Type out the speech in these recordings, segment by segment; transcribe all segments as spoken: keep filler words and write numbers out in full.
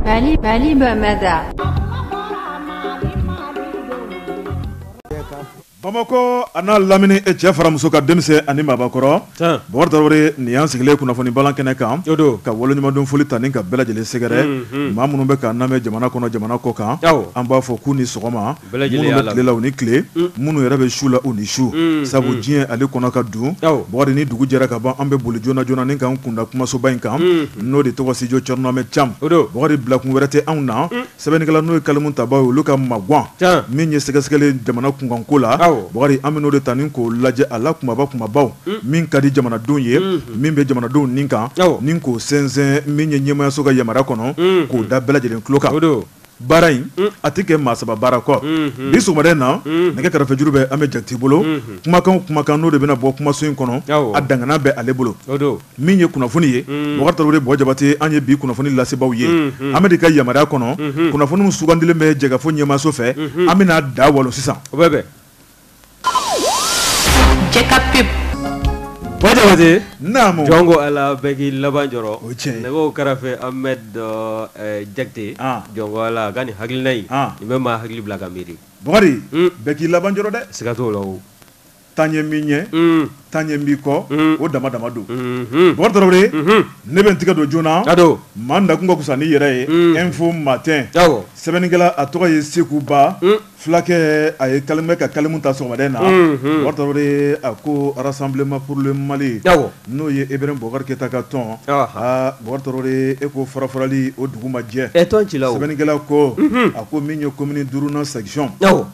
Mali Mali Bamada. Bamako ana lamini e cɛ faramuso ka denmisɛn ani mabakɔrɔ Bɔkari Tarawele nin y'an sigilen kunnafoni balan kɛnɛ kan ka waleɲumandon foli ta ni ka bɛɛ lajɛlen sɛgɛrɛ maa minnu bɛ k'an lamɛn jamana kɔnɔ jamana kɔ kan an b'a fɔ k'u ni sɔgɔma minnu bɛ tile la u ni tile minnu yɛrɛ bɛ su la u ni su sabu diɲɛ ale kɔnɔ ka dun Bɔkari ni dugu jɛra ka ban an bɛ boli joona joona ni k'an kunda kumasoba in kan n'o de tɔgɔ Sijo Cɔrinamɛ Cam Bɔkari bilakun wɛrɛ tɛ anw na sɛbɛnnikɛla n'o ye Kalimu Taba ye olu ka magwan min ye sɛgɛsɛgɛli jamana kunkanko la Bɔkari an bɛ n'o de ta ni k'o lajɛ a la kumaba kumabaw min ka di jamanadenw ye min bɛ jamanadenw nin kan ni k'o sɛnsɛn min ye ɲɛmayaso ka yamaruya kɔnɔ k'o da bɛɛ lajɛlen tulo kan baara in a tɛ kɛ maa saba baara kɔ bi sɔgɔmada in na nɛgɛ kɛrɛfɛ juru bɛ an bɛ Jakite bolo kumakan kumakan n'o de bɛna bɔ kumaso in kɔnɔ a dangana bɛ ale bolo min ye kunnafoni ye Bɔkari Tarawele Bɔ Jabate an ye bi kunnafoni lasebaaw ye an bɛ de ka yamaruya kɔnɔ kunnafoni min sugandilen bɛ Jɛgɛfo ɲɛmaaso fɛ an bɛna da walo sisan o bɛ bɛn Jɛka Bɔ Jabate naamu jɔngo ala bɛɛ k'i laban jɔrɔ o tiɲɛ nɛgɛw kɛrɛfɛ Ahmed Jakite jɔngo ala ka nin hakilina in nin bɛ maa hakili bila ka miiri Bɔkari bɛɛ k'i laban jɔrɔ dɛ siga t'o la o taa ɲɛ min ɲɛ taa ɲɛ min kɔ o dama dama don Bɔkari Tarawele ne bɛ n tigɛ don joona maa nakun ka kusa ni yɛrɛ ye info matin sɛbɛnnikɛla a tɔgɔ ye Seku Ba fulakɛ a ye kalimɛ ka kalimu ta sɔgɔmada in na Bɔkari Tarawele a ko rassemblement pour le Mali n'o ye Ibrahim Boubacar Keita ka tɔn aa Bɔkari Tarawele e ko farafarali o dugu ma jɛ sɛbɛnnikɛla ko a ko min ye commune duurunan section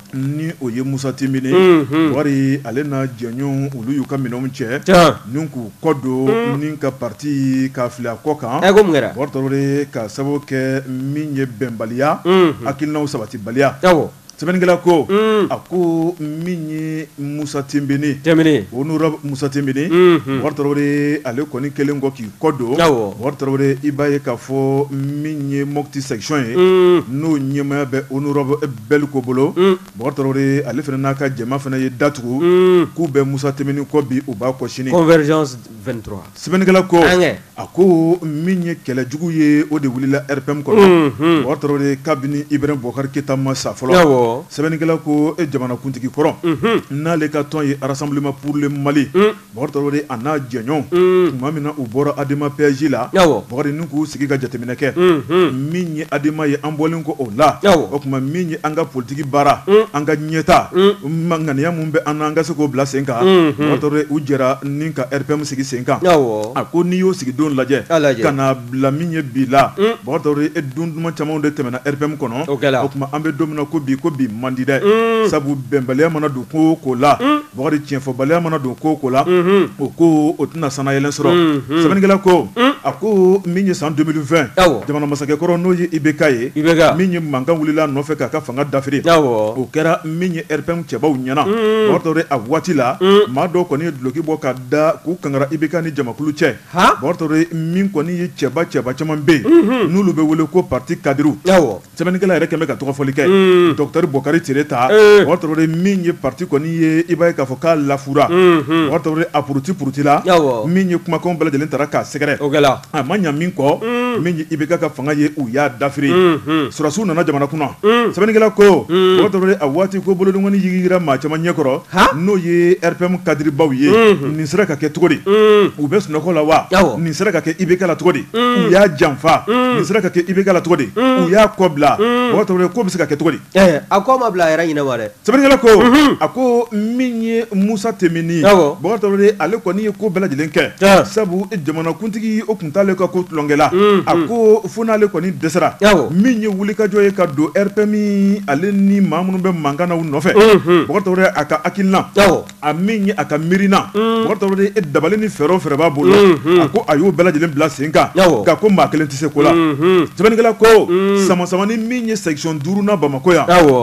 ni o ye Musa Timbini Bɔkari ale na jɛɲɔgɔn olu y'u ka minɛnw cɛ ni k'u kɔ don ni ka parti ka fili a kɔ kan Bɔkari Tarawele ka sababu kɛ min ye bɛnbaliya hakilinaw sabatibaliya sɛbɛnnikɛla ko a ko min ye Musa Timbini honorable Musa Timbini Bɔkari Tarawele ale kɔni kelen kɔ k'i kɔ don Bɔkari Tarawele i b'a ye k'a fɔ min ye Mopti section ye n'o ɲɛmaya bɛ honorable Beliko bolo Bɔkari Tarawele ale fana n'a ka jama fana ye datugu k'u bɛ Musa Timbini kɔ bi u b'a kɔ sini convergence vingt-trois sɛbɛnnikɛla ko a ko min ye kɛlɛjugu ye o de wulila R P M kɔnɔ Bɔkari Tarawele kabini Ibrahim Boubacar Keita ma sa fɔlɔ sɛbɛnnikɛla ko e jamanakuntigi kɔrɔ n'ale ka tɔn ye rassemblement pour le Mali Bɔkari Tarawele a n'a jɛɲɔgɔn tuma min na u bɔra Adema P S J la Bɔkari ni k'u sigi ka jateminɛ kɛ min ye Adema ye an bɔlen ko o la o tuma min ye an ka politiki baara an ka ɲɛta ŋaniya min bɛ an na an ka se k'o bila sen kan Bɔkari Tarawele u jɛra ni ka R P M sigi sen kan a ko n'i y'o sigi don lajɛ ka na bila min ye bi la Bɔkari Tarawele e dun duman camanw de tɛmɛna R P M kɔnɔ o tuma an bɛ don min na ko bi ko bi mandi dɛ sabu bɛnbaliya mana don ko ko la Bɔkari tiɲɛfɔbaliya mana don ko ko la o ko o tɛna sana yɛlɛn sɔrɔ sɛbɛnnikɛla ko a ko min ye san deux mille vingt jamana masakɛkɔrɔ n'o ye I B K ye min ye mankan wulila nɔfɛ k'a ka fanga dafiri o kɛra min ye R P M cɛbaw ɲɛna Bɔkari Tarawele a waati la maa dɔw kɔni ye duloki bɔ ka da k'u kangara I B K ni jamakulu cɛ Bɔkari Tarawele min kɔni ye cɛba cɛba caman bɛ yen n'olu bɛ wele ko parti kadiru sɛbɛnnikɛla yɛrɛ kɛmɛ ka tɔgɔfɔli kɛ docteur Bɔkari Ture ta Bɔkari Tarawele min ye parti kɔni ye i b'a ye k'a fɔ k'a lafura Bɔkari Tarawele a puruti puruti la min ye kumakanw bɛɛ lajɛlen tara k'a sɛgɛrɛ a ma ɲa min kɔ min ye I B K ka fanga ye u y'a dafiri surasiw nana jamana kunna sɛbɛnnikɛla ko Bɔkari Tarawele a waati ko bolodengɔni yigira maa caman ɲɛkɔrɔ n'o ye R P M kadiribaw ye nin sera ka kɛ cogo di u bɛ sunɔgɔ la wa nin sera ka kɛ I B K la cogo di u y'a janfa nin sera ka kɛ I B K la cogo di u y'a kɔ bila Bɔkari Tarawele ko bɛ se ka kɛ cogo di a ko ma bila a yɛrɛ ɲinɛ ma dɛ sɛbɛnnikɛla ko a ko min ye Musa Timbini Bɔkari Tarawele ale kɔni ye ko bɛɛ lajɛlen kɛ sabu jamanakuntigi o tun t'ale ka ko tulonkɛ la a ko fo n'ale kɔni dɛsɛra min ye wulikajɔ ye ka don R P M ale ni maa minnu bɛ mankan na u nɔfɛ Bɔkari Tarawele a ka hakilina a min ye a ka miirina Bɔkari Tarawele e dabali ni fɛɛrɛ o fɛɛrɛ b'a bolo a ko a y'o bɛɛ lajɛlen bila sen kan nka ko maa kelen tɛ se ko la sɛbɛnnikɛla ko sama sama ni min ye section duurunan Bamako yan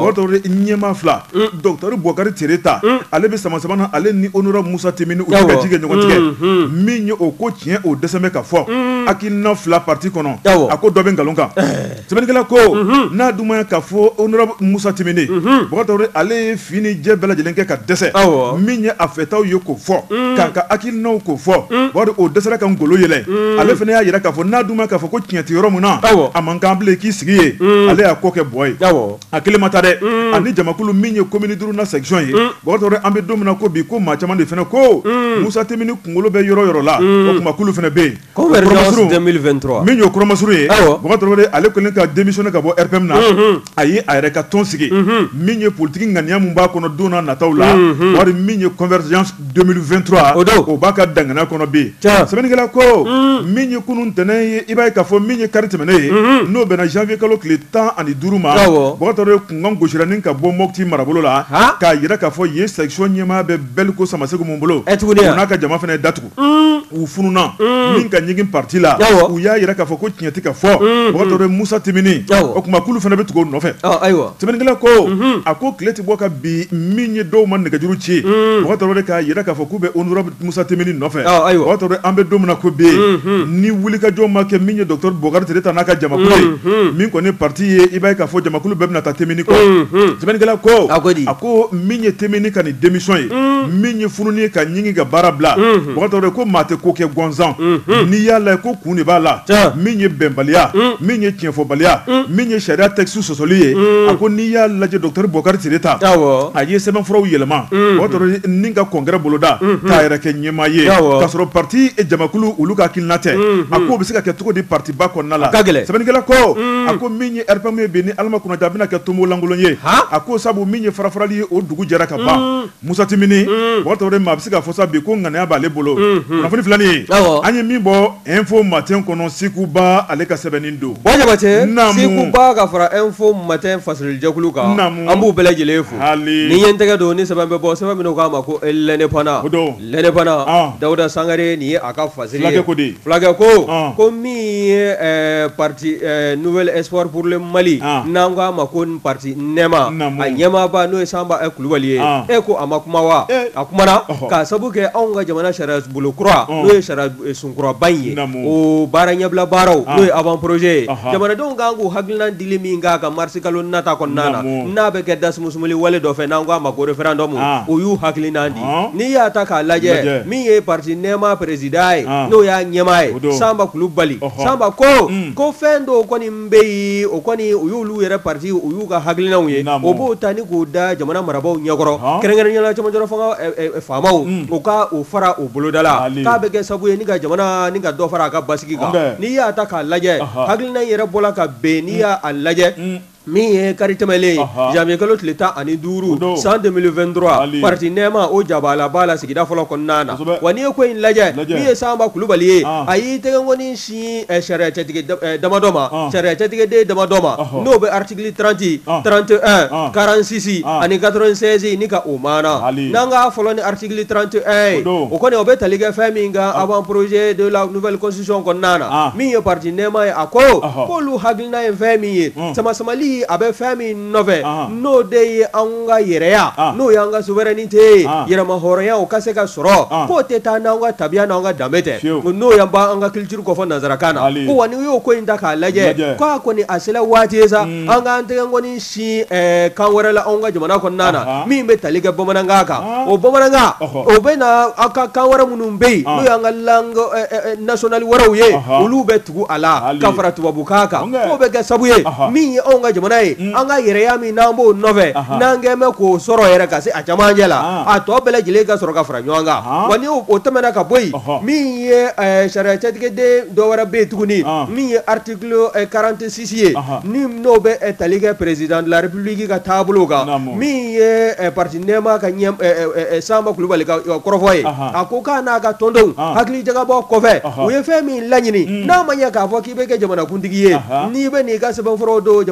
bɔtɔre ɲɛma fila docteur Bokari Tereta ale bɛ sama sama na ale ni honorable Musa Temini u ka jige ɲɔgɔn tigɛ min ye o ko tiɲɛ o dɛsɛmɛ ka fɔ akilina fila parti kɔnɔ a ko dɔ bɛ nkalon kan sɛbɛnnikɛla ko n'a dumaya ka fɔ honorable Musa Temini bɔtɔre ale ye fini jɛ bɛɛ lajɛlen kɛ ka dɛsɛ min ye a fɛtaw ye ko fɔ k'a ka akilinaw ko fɔ bari o dɛsɛra ka ngolo yɛlɛ ale fana y'a jira k'a fɔ n'a dumaya k'a fɔ ko tiɲɛ tɛ yɔrɔ min na a man kan bilen k'i sigi ye ale y'a ko kɛ bɔ ye a kelen ma ta dɛ ani jamakulu min ye commune duuru na section ye bɔtɔre an bɛ don min na ko bi ko maa caman de fana ko Musa Temini kunkolo bɛ yɔrɔ yɔrɔ la o kumakulu fana bɛ yen convergence deux mille vingt-trois min y'o kɔrɔmasuru ye bɔtɔre ale kɛlen ka démissionner ka bɔ R P M na a ye a yɛrɛ ka tɔn sigi min ye politique ŋaniya mun b'a kɔnɔ don n'a nataw la wari min ye convergence deux mille vingt-trois o b'a ka danganiya kɔnɔ bi sɛbɛnnikɛla ko min ye kunun ntɛnɛn ye i b'a ye k'a fɔ min ye kari tɛmɛnen ye n'o bɛnna janvier kalo tile tan ani duuru ma bɔtɔre kunkan gosira ni ka bɔ Mopti marabolo la k'a yira k'a fɔ yen section ɲɛmaa bɛ Beliko Samasegu mun bolo o n'a ka jama fana ye datugu u fununa min ka ɲigin parti la u y'a yira k'a fɔ ko tiɲɛ tɛ ka fɔ bɔtɔre Musa Temini o kuma kulu fana bɛ tugu o nɔfɛ sɛbɛnnikɛla ko a ko tile tɛ bɔ ka bi min ye dɔw ma nɛgɛjuru ci bɔtɔre k'a yira k'a fɔ k'u bɛ honorable Musa Temini nɔfɛ bɔtɔre an bɛ don min na ko bi ni wulikajɔ ma kɛ min ye docteur Bokari Tereta n'a ka jamakulu ye min kɔni parti ye i b'a ye k'a fɔ jamakulu bɛɛ bɛna taa Temini kɔ sɛbɛnnikɛla ko a ko min ye Temini ka nin démission ye min ye fununi ye ka ɲigi ka baara bila bɔtɔre ko maa tɛ ko kɛ gansan n'i y'a lajɛ ko kun de b'a la min ye bɛnbaliya min ye tiɲɛfɔbaliya min ye sariya texte sɔsɔli ye a ko n'i y'a lajɛ docteur Bokari Tereta a ye sɛbɛnfuraw yɛlɛma bɔtɔre ni ka congrès boloda k'a yɛrɛ kɛ ɲɛmaa ye k'a sɔrɔ parti jamakulu olu ka hakilina tɛ a ko bɛ se ka kɛ cogo di parti ba kɔnɔna la sɛbɛnnikɛla ko a ko min ye R P M ye bi ni Alima Kunnata a bɛna kɛ tomo lankolon ye a ko sabu min ye farafarali ye o dugu jɛra ka ban Musa Temini bɔtɔre maa bɛ se ka fɔ sa bi ko ŋaniya b'ale bolo kunnafoni filanin an ye min bɔ info matin kɔnɔ Sekuba ale ka sɛbɛnnin don bon Jabate Sekuba ka fara info matin fasirijɛkulu kan an b'u bɛɛ lajɛlen fo ni ye n tɛgɛ don ni sɛbɛn bɛ bɔ sɛbɛn min k'a ma ko l'indépendant l'indépendant Dawuda Sangare nin ye a ka fasiri ye fulakɛ ko ko min ye parti Nouvel Espoir pour le Mali n'an k'a ma ko parti Nɛma a ɲɛmaaba n'o ye Sanba Kulubali ye e ko a ma kuma wa a kumana k'a sabu kɛ anw ka jamana sariya bolo kura n'o ye sariya sunkuraban ye o baara ɲɛbila baaraw n'o ye avant projet ye jamanadenw kan k'u hakilina dili min k'a ka marisi kalo nata kɔnɔna na n'a bɛ kɛ dasimusumuli wale dɔ fɛ n'an k'a ma ko référendum o y'u hakilina di n'i y'a ta k'a lajɛ min ye parti Nɛma président ye n'o y'a ɲɛmaa ye Sanba Kulubali Sanba ko ko fɛn dɔw kɔni bɛ yen o kɔni o y'olu yɛrɛ parti o y'u ka hakilinaw ye o b'o ta ni k'o da jamana marabaaw ɲɛkɔrɔ kɛrɛnkɛrɛnnenya cɛmancɛ fanga faamaw o ka o fara o boloda la k'a bɛ kɛ sabu ye ni ka jamana ni ka dɔ fara a ka basigi kan n'i y'a ta k'a lajɛ hakilina yɛrɛ bɔla ka bɛn n'i y'a lajɛ min ye kari tɛmɛlen janvier kalo tile tan ani duuru san deux mille vingt-trois parti Nɛma o jabala b'a la sigida fɔlɔ kɔnɔna na wa n'i ye ko in lajɛ min ye Sanba Kulubali ye a y'i tɛgɛnkɔni si sariya cɛtigɛ damadɔ ma sariya cɛtigɛden damadɔ ma n'o bɛ article trente trente et un quarante-six ani quatre-vingt-seize ni ka o maana n'an k'a fɔlɔ ni article trente et un ye o kɔni o bɛ tali kɛ fɛn min kan avant projet de la nouvelle constitution kɔnɔna na min ye parti Nɛma ye a ko k'olu hakilina ye fɛn min ye sama-samali a bɛ fɛn min nɔfɛ n'o de ye an ka yɛrɛya n'o y'an ka souveraineté ye yɛrɛma hɔrɔnya o ka se ka sɔrɔ k'o tɛ taa n'an ka tabiya n'an ka danbe tɛ n'o y'an ba an ka culture kɔfɔ nanzarakan na ko wa n'i y'o ko in ta k'a lajɛ k'a kɔni a sera waati ye sa an k'an tɛgɛ kɔni si kan wɛrɛ la anw ka jamana kɔnɔna na min bɛ tali kɛ bamanankan kan o bamanankan o bɛ na aw ka kan wɛrɛ minnu bɛ yen n'o y'an ka langue nationale wɛrɛw ye olu bɛ tugu a la ka fara tubabukan kan k'o bɛ kɛ sabu ye min ye anw ka jamana ye an ka yɛrɛya min n'an b'o nɔfɛ n'an kɛ mɛ k'o sɔrɔ yɛrɛ ka se a camancɛ la a tɔ bɛɛ lajɛlen ka sɔrɔ ka fara ɲɔgɔn kan wa ni o tɛmɛna ka bɔ yen min ye sariya cɛtigɛden dɔ wɛrɛ bɛ yen tuguni min ye article quarante-six ye ni n'o bɛ tali kɛ président de la république ka taabolo kan min ye parti Nɛma ka ɲɛ Sanba Kulubali ka kɔrɔfɔ ye a ko k'a n'a ka tɔndenw hakili jagabɔ kɔfɛ u ye fɛn min laɲini n'a ma ɲɛ k'a fɔ k'i bɛ kɛ jamanakuntigi ye n'i bɛ n'i ka sɛbɛnfuraw don jamanakuntigi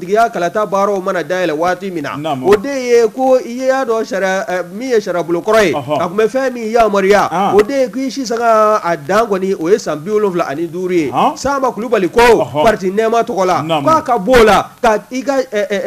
kuntigiya kalata baaro mana dayɛlɛ waati min na o de ye ko i y'a dɔn sariya min ye sariya bolokɔrɔ ye a tun bɛ fɛn min yamariya o de ye ko i si sanga a dan kɔni o ye san bi wolonwula ani duuru ye Sanba Kulubali ko parti nɛɛma tɔgɔ la k'a ka bɔ o la ka i ka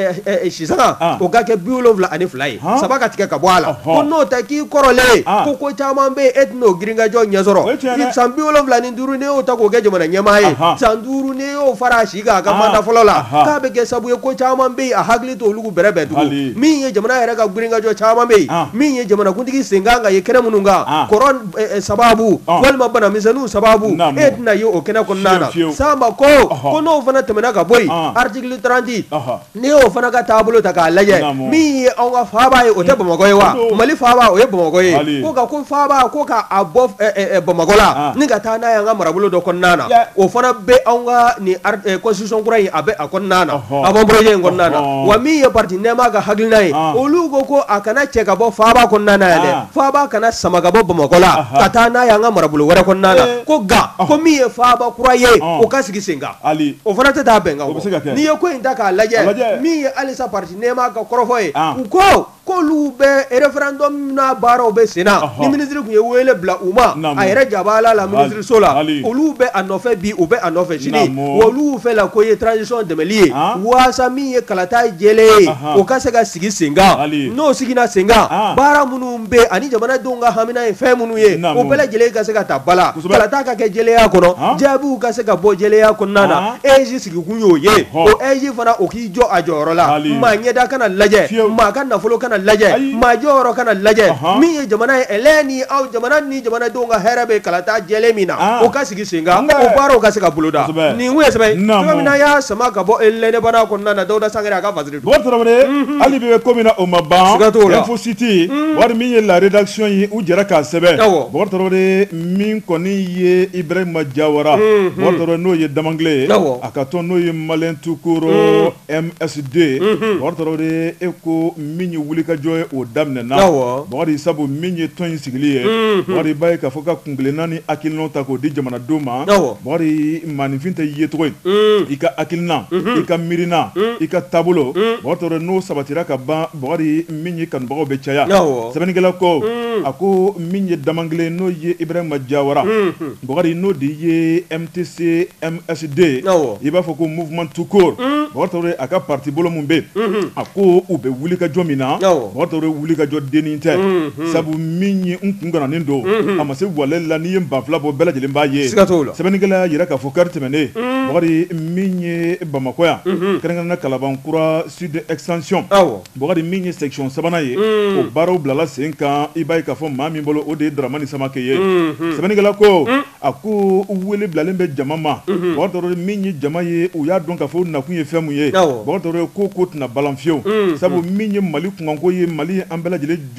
si sanga o ka kɛ bi wolonwula ani fila ye saba ka tigɛ ka bɔ a la ko n'o tɛ k'i kɔrɔlen ko ko caman bɛ e tɛna o girinkajɔ ɲɛ sɔrɔ san bi wolonwula ani duuru n'i y'o ta k'o kɛ jamana ɲɛmaa ye san duuru n'i y'o fara a si kan a ka manda fɔlɔ la k'a bɛ kɛ sabu ye ko caman bɛ yen a hakili to olu bɛrɛ bɛn tugun min ye jamana yɛrɛ ka girinkajɔ caman bɛ yen min ye jamanakuntigi sen kan ka ye kɛnɛ minnu kan kɔrɔ sababu walima banamisɛnninw sababu e tɛna ye o kɛnɛ kɔnɔna na Sanba ko ko n'o fana tɛmɛna ka bɔ yen article trente n'i y'o fana ka taabolo ta k'a lajɛ min ye anw ka faaba ye o tɛ Bamakɔ ye wa Mali faaba o ye Bamakɔ ye ko ka ko faaba ko ka a bɔ Bamakɔ la ni ka taa n'a ye an ka marabolo dɔ kɔnɔna na o fana bɛ anw ka ni constitution kura in a bɛ a kɔnɔna na avant projet in kɔnɔna na wa min ye parti nɛɛma ka hakilina ye olu ko ko a kana cɛ ka bɔ faaba kɔnɔna na yan dɛ faaba kana sama ka bɔ Bamakɔ la ka taa n'a ye an ka marabolo wɛrɛ kɔnɔna na ko nka ko min ye faaba kura ye o ka sigi sen kan o fana tɛ taa bɛnkan kɔ n'i ye ko in ta k'a lajɛ min ye halisa parti nɛɛma ka kɔrɔfɔ ye u ko k'olu bɛ référendum n'a baaraw bɛ sen na ni ministre tun ye wele bila u ma a yɛrɛ jabala la ministre so la olu bɛ a nɔfɛ bi u bɛ a nɔfɛ sini wa olu fɛ la ko ye transition dɛmɛli ye waasa min ye kalata jɛlen ye o ka se ka sigi sen kan n'o sigina sen kan baara minnu bɛ ani jamanadenw ka hamina ye fɛn minnu ye o bɛɛ lajɛlen ka se ka ta bala kalata ka kɛ jɛlenya kɔnɔ jaabiw ka se ka bɔ jɛlenya kɔnɔna na E J sigikun y'o ye o E J fana o k'i jɔ a jɔyɔrɔ la maa ɲɛda kana lajɛ maa ka nafolo kana lajɛ maa jɔyɔrɔ kana lajɛ min ye jamana ye ɛlɛ ni aw jamana ni jamanadenw ka hɛrɛ bɛ kalata jɛlen min na o ka sigi sen kan o baaraw ka se ka boloda nin kun ye sɛbɛn cogo min na y'a sama ka bɔ lɛnɛbana kɔnɔna na Dawuda Sangare a ka fasiri don. Tarawele hali bi bɛ ko min na o ma ban Info City wari min ye la rédaction ye u jɛra k'a sɛbɛn Bɔkari Tarawele min kɔni ye Ibrahima Jawara Bɔkari Tarawele n'o ye Damangile ye a ka tɔn n'o ye Malien Tukoro M S D Bɔkari Tarawele e ko min ye wulikajɔ ye o daminɛna Bɔkari sabu min ye tɔn in sigili ye Bɔkari b'a ye k'a fɔ ka kunkilenna ni hakilinaw ta k'o di jamanadenw ma Bɔkari maanifin tɛ ye cogo in i ka hakilina i ka miirina i ka taabolo Bɔkari Tarawele n'o sabatira ka ban Bɔkari min ye kanubagaw bɛ caya sɛbɛnnikɛla ko a ko min ye Damangile n'o ye Ibrahima Jawara Bɔkari n'o de ye M T C M S D i b'a fɔ ko mouvement tout court Bɔkari Tarawele a ka parti bolo mun bɛ a ko u bɛ wulikajɔ min na Bɔkari Tarawele wulikajɔ dennin tɛ sabu min ye n kun gananen don a ma se walɛ la n'i ye ban fila bɔ bɛɛ lajɛlen b'a ye sɛbɛnnikɛla y'a jira k'a fɔ kari tɛmɛnen Bɔkari min ye Bamakɔ yan kɛrɛnkɛrɛnna Kalabankura Sud Extension Bɔkari min ye section sabanan ye o baaraw bilala sen kan i b'a ye k'a fɔ maa min bolo o de ye Dramani Samake ye sɛbɛnnikɛla ko a ko wele bilalen bɛ jama ma Bɔkari Tarawele min ye jama ye u y'a dɔn k'a fɔ nakun ye fɛn mun ye Bɔkari Tarawele ko ko tɛna balan fiyewu sabu min ye Mali kunkanko ye Mali ye an bɛɛ lajɛlen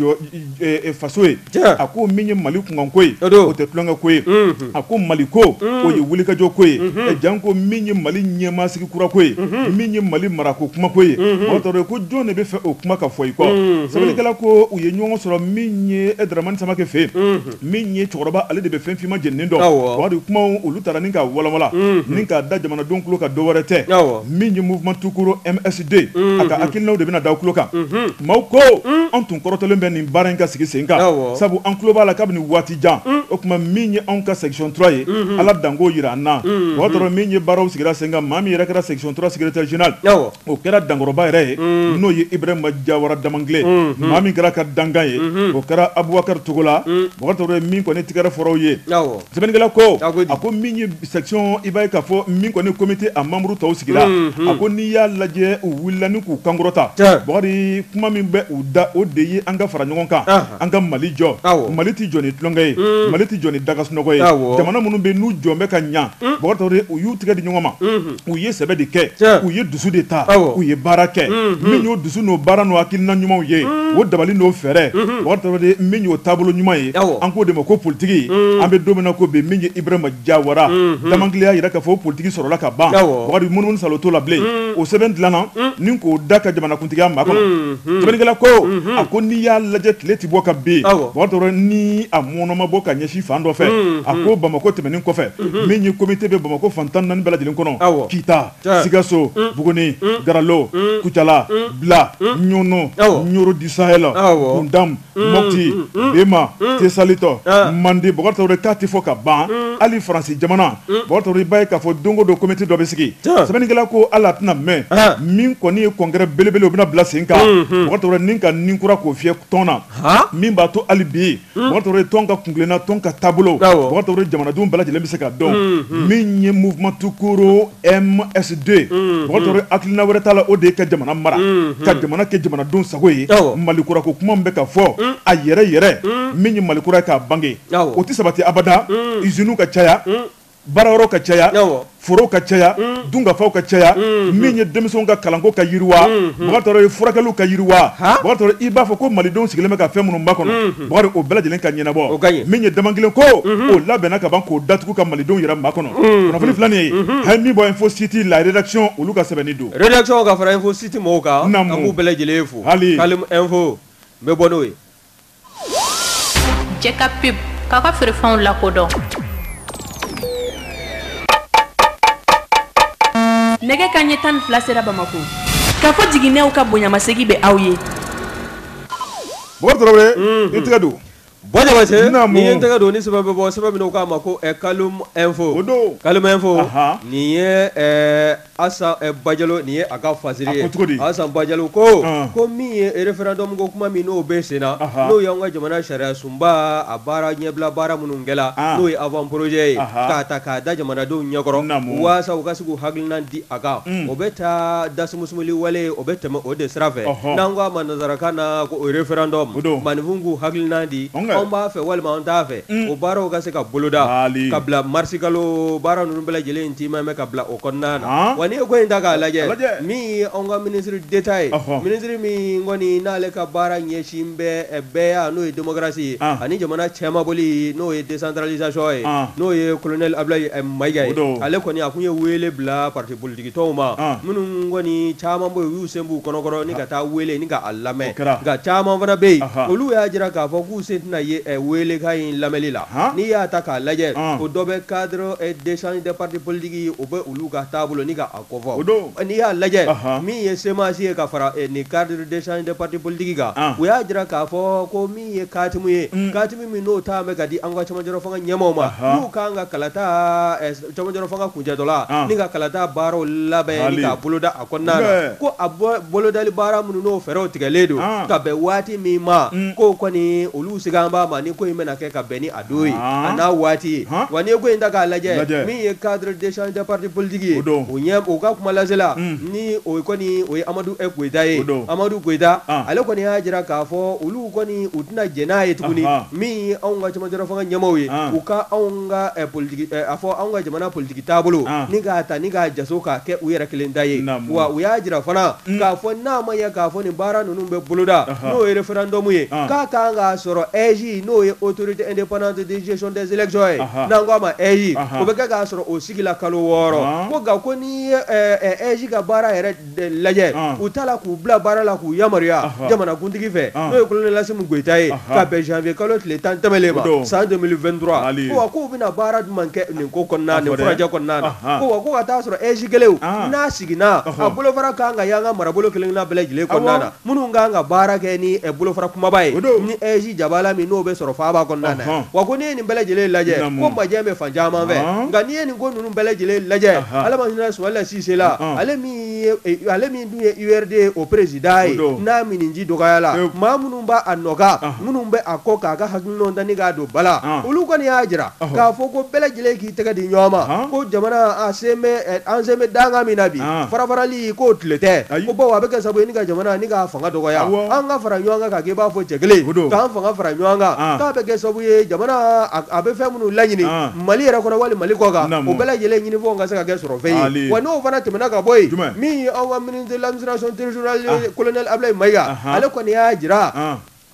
jɔ faso ye a ko min ye Mali kunkanko ye o tɛ tulonkɛ ko ye a ko Mali ko o ye wulikajɔ ko ye jan ko min ye Mali ɲɛmaasigi kura ko ye min ye Mali marako kuma ko ye Bɔkari Tarawele ko jɔn de bɛ fɛ o kuma ka fɔ i kɔ sɛbɛnnikɛla ko u ye ɲɔgɔn sɔrɔ min ye Dramani Samake fɛ yen min ye cɛkɔrɔba ale de bɛ fɛn finma jeninen dɔn Bɔkari kumaw olu taara ni k'a walawala ni k'a da jamanadenw tulo kan dɔ wɛrɛ tɛ min ye mouvement tout court M S D a ka hakilinaw de bɛna da tulo kan maaw ko an tun kɔrɔtɔlen bɛ nin baara in ka sigi sen kan sabu an tulo b'a la kabini waati jan o tuma min ye anw ka section trois ye Ala danko yira an na Bɔkari Tarawele min ye baaraw sigira sen kan maa min yɛrɛ kɛra section trois secrétaire général o kɛra dankɔrɔba yɛrɛ ye n'o ye Ibrahima Jawara Damangile maa min kɛra ka dankan ye o kɛra Abubakar Togola Bɔkari Tarawele min kɔni tigɛra fɔraw ye sɛbɛnnikɛla ko a ko min ye section i b'a ye k'a fɔ min kɔni comité a membre tɔw sigira a ko n'i y'a lajɛ u wulila ni k'u kankɔrɔta Bɔkari kuma min bɛ u da o de ye an ka fara ɲɔgɔn kan an ka Mali jɔ Mali tɛ jɔ ni tulonkɛ ye Mali tɛ jɔ ni dagasunɔgɔ ye jamana minnu bɛ n'u jɔn bɛ ka ɲa Bɔkari Tarawele u y'u tigɛ di ɲɔgɔn ma u ye sɛbɛ de kɛ u ye dusu de ta u ye baara kɛ min y'o dusu n'o baara n'o hakilina ɲumanw ye o dabali n'o fɛɛrɛ Bɔkari Tarawele min y'o taabolo ɲuman ye an k'o de ma ko politiki an bɛ don min na ko bi min ye Ibrahima Jawara Damangile y'a jira k'a fɔ o politiki sɔrɔla ka ban Bɔkari munumunu salo t'o la bilen o sɛbɛn dilanna ni k'o da ka jamanakuntigiya ma kɔnɔ sɛbɛnnikɛla ko a ko n'i y'a lajɛ tile ti bɔ ka bin bɔtɔrɔ ni a mɔnɔma bɔ ka ɲɛsin fan dɔ fɛ a ko Bamako tɛmɛnen kɔfɛ min ye comité bɛ Bamako fan tan naani bɛɛ lajɛlen kɔnɔ Kita Sikaso Buguni Garalo Kucala Bla Ɲono Ɲoro du Sahel Kundam Mopti Bema Tesalito Mandi bɔtɔrɔ k'a ti fɔ ka ban hali Faransi jamana bɔtɔrɔ i b'a ye k'a fɔ don o don comité dɔ bɛ sigi sɛbɛnnikɛla ko ala tɛna mɛn min kɔni ye congrès belebele o bɛna bila sen kan bɔtɔrɔ ni ka nin kura k'o fiyɛ tɔn na min b'a to hali bi bɔtɔrɔ tɔn ka kunkilenna tɔn ka taabolo bɔtɔrɔ jamanadenw bɛɛ lajɛlen bɛ se ka dɔn min ye mouvement tukuru M S deux bɔtɔrɔ hakilina wɛrɛ t'a la o de ye ka jamana mara ka jamana kɛ jamanadenw sago ye malikura ko kuma min bɛ ka fɔ a yɛrɛ yɛrɛ min ye malikura k'a bange o tɛ sabati abada usines ka caya baarayɔrɔ ka caya forow ka caya dunkafaw ka caya min ye denmisɛnw ka kalanko ka yiriwa bɔtɔrɔ ye furakɛliw ka yiriwa bɔtɔrɔ i b'a fɔ ko malidenw sigilen bɛ ka fɛn minnu ba kɔnɔ bɔtɔrɔ o bɛɛ lajɛlen ka ɲɛnabɔ min ye daman kelen ko o labɛnna ka ban k'o datugu ka malidenw yɛrɛ ma kɔnɔ kunnafoni filanin ye a ye min bɔ Info City la rédaction olu ka sɛbɛnni don rédaction ka fara Info City mɔgɔw kan an b'u bɛɛ lajɛlen fo hali Kalim Info n bɛ bɔ n'o ye jɛ ka pub k'a ka feerefɛnw lakodɔn nɛgɛ kanɲɛ tan ni fila sera Bamako k'a fɔ jiginɛw ka bonyamasegin bɛ aw ye bɔtɔrɔ i tɛgɛ don bɔ jabate ni ye n tɛgɛ don ni sɛbɛn bɛ bɔ sɛbɛn min k'a ma ko Kalum Info o don Kalum Info nin ye Asan Bajalo nin ye a ka fasiri ye Asan Bajalo ko ko min ye référendum ko kuma min n'o bɛ sen na n'o y'anw ka jamana sariya sunba a baara ɲɛbila baara minnu kɛla n'o ye avant projet ye k'a ta k'a da jamanadenw ɲɛkɔrɔ waasa u ka se k'u hakilina di a kan o bɛ taa dasumusumuli wale o bɛ tɛmɛ o de sira fɛ n'an ko a ma nanzarakan na ko o référendum maninfinw k'u hakilina di anw b'a fɛ walima an t'a fɛ o baaraw ka se ka boloda ka bila marisi kalo baara ninnu bɛɛ lajɛlen tiimɛ bɛ ka bila o kɔnɔna na wa n'i ye ko in ta k'a lajɛ min ye anw ka ministre d'État ye ministre min kɔni n'ale ka baara ɲɛsin bɛ bɛɛ ya n'o ye démocratie ye ani jamana cɛmaboli n'o ye décentralisation ye n'o ye colonel Ablaye Mayiga ye ale kɔni a kun ye wele bila parti politique tɔnw ma minnu kɔni caman bɛ yen u y'u sen b'u kɔnɔkɔrɔ ni ka taa wele ni ka a lamɛn nka caman fana bɛ yen olu y'a jira k'a fɔ k'u sen tɛna ye wele ka in lamɛnli la n'i y'a ta k'a lajɛ o dɔ bɛ cadre d'échange des partis politiques o bɛ olu ka taabolo ni ka a kɔfɔ n'i y'a lajɛ min ye semence ye ka fara ni cadre d'échange des partis politiques kan u y'a jira k'a fɔ ko min ye katimu ye katimu min n'o taa bɛ ka di an ka cɛmancɛ fanga ɲɛmaaw ma n'u kan ka kalata cɛmancɛ fanga kuncɛtɔ la ni ka kalata baaraw labɛn ni ka boloda a kɔnɔna na ko a bolodali baara minnu n'o fɛɛrɛw tigɛlen don ka bɛn waati min ma ko kɔni olu sigan b'a ma ni ko in bɛna kɛ ka bɛn ni a don ye a n'a waati ye wa n'i ye ko in ta k'a lajɛ min ye cadre d'échange des partis politiques ye o ɲɛ o ka kuma lasela ni o kɔni o ye Amadu Koyita ye Amadu Koyita ale kɔni y'a jira k'a fɔ olu kɔni u tɛna jɛn n'a ye tuguni min ye anw ka cɛmancɛ fanga ɲɛmaaw ye u ka anw ka politique a fɔ anw ka jamana politique taabolo ni k'a ta ni k'a jaso k'a kɛ u yɛrɛ kelen ta ye wa u y'a jira fana k'a fɔ n'a ma ɲɛ k'a fɔ nin baara ninnu bɛ boloda n'o ye référendum ye k'a kan k'a sɔrɔ E J n'o ye autorité indépendante de gestion des élections ye n'an ko a ma E J o bɛ kɛ k'a sɔrɔ o sigila kalo wɔɔrɔ ko nka ko n'i ye E J ka baara yɛrɛ lajɛ u ta la k'u bila baara la k'u yamaruya jamanakuntigi fɛ n'o ye colonel Asimu Goyita ye ka bɛn janvier kalo tile tan tɛmɛlen ma san deux mille vingt-trois ko wa k'u bɛna baara jumɛn kɛ nin ko kɔnɔna nin furajɛ kɔnɔna na ko wa ko ka taa sɔrɔ E J kelenw n'a siginna a bolofara kan ka y'an ka marabolo kelen na bɛɛ lajɛlen kɔnɔna na minnu kan ka baara kɛ ni bolofara kumaba ye ni E J jabala min n'o bɛ sɔrɔ faaba kɔnɔna na wa ko n'i ye nin bɛɛ lajɛlen lajɛ ko majɛ bɛ fan caman fɛ nka n'i ye nin ko ninnu bɛɛ lajɛlen lajɛ ala ma hinɛ Sumayila Sise la ale min ye ale min dun ye U R D o président ye n'a mininji dɔgɔyala maa minnu b'a a nɔga minnu bɛ a kɔ k'a ka hakilinaw ta ni k'a don bala olu kɔni y'a jira k'a fɔ ko bɛɛ lajɛlen k'i tɛgɛ di ɲɔgɔn ma ko jamana a sen bɛ an sen bɛ danga min na bi farafarali k'o tile tɛ ko bawo a bɛ kɛ sababu ye ni ka jamana ni k'a fanga dɔgɔya an ka fara ɲɔgɔn kan k'a k'i b'a fɔ cɛ kelen k'an fanga fara ɲɔgɔn kan k'a bɛ kɛ sababu ye jamana a bɛ fɛn minnu laɲini Mali yɛrɛ kɔnɔ wali Mali kɔ kan o bɛɛ lajɛlen ɲini fɔ ka se ka kɛ sɔrɔ fɛn ye wa n'o fana tɛmɛna ka bɔ yen min ye anw ka ministre de l'administration territoriale colonel Ablaye Mayiga ale kɔni y'a jira